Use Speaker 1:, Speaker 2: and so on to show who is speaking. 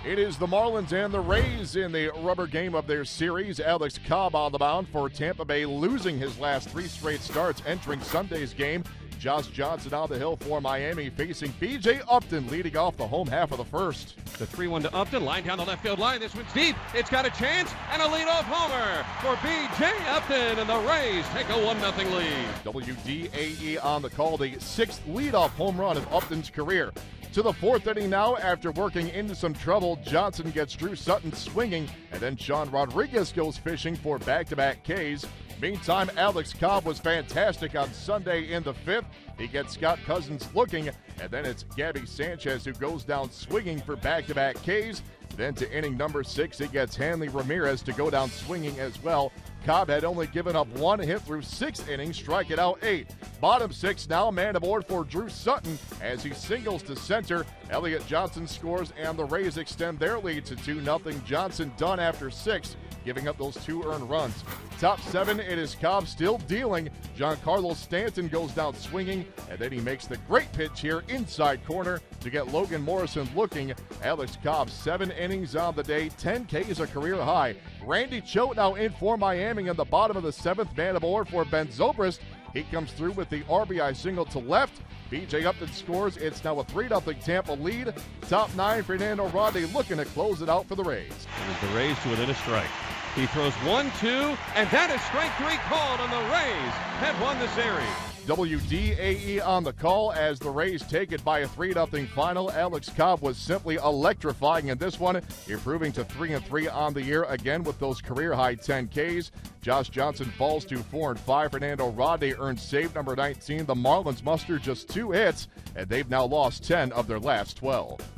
Speaker 1: It is the Marlins and the Rays in the rubber game of their series. Alex Cobb on the mound for Tampa Bay, losing his last 3 straight starts entering Sunday's game. Josh Johnson on the hill for Miami, facing B.J. Upton, leading off the home half of the first.
Speaker 2: The 3-1 to Upton, line down the left field line. This one's deep. It's got a chance, and a leadoff homer for B.J. Upton, and the Rays take a 1-0 lead.
Speaker 1: WDAE on the call, the 6th leadoff home run of Upton's career. To the 4th inning now, after working into some trouble, Johnson gets Drew Sutton swinging, and then Sean Rodriguez goes fishing for back-to-back Ks. Meantime, Alex Cobb was fantastic on Sunday in the 5th. He gets Scott Cousins looking, and then it's Gabby Sanchez who goes down swinging for back-to-back Ks. Then to inning number 6, he gets Hanley Ramirez to go down swinging as well. Cobb had only given up 1 hit through 6 innings, striking out 8. Bottom 6 now, man aboard for Drew Sutton as he singles to center. Elliott Johnson scores, and the Rays extend their lead to 2-0. Johnson done after 6, giving up those 2 earned runs. Top 7, it is Cobb still dealing. Giancarlo Stanton goes down swinging, and then he makes the great pitch here inside corner to get Logan Morrison looking. Alex Cobb, 7 innings on the day, 10 Ks, a career high. Randy Choate now in for Miami in the bottom of the 7th, man aboard for Ben Zobrist. He comes through with the RBI single to left. B.J. Upton scores. It's now a 3-0 Tampa lead. Top 9, Fernando Rodney looking to close it out for the Rays.
Speaker 2: The Rays to within a strike. He throws 1-2, and that is strike 3 called, and the Rays have won the series.
Speaker 1: WDAE on the call as the Rays take it by a 3-0 final. Alex Cobb was simply electrifying in this one, improving to 3-3 on the year again with those career-high 10 Ks. Josh Johnson falls to 4-5. Fernando Rodney earns save number 19. The Marlins muster just 2 hits, and they've now lost 10 of their last 12.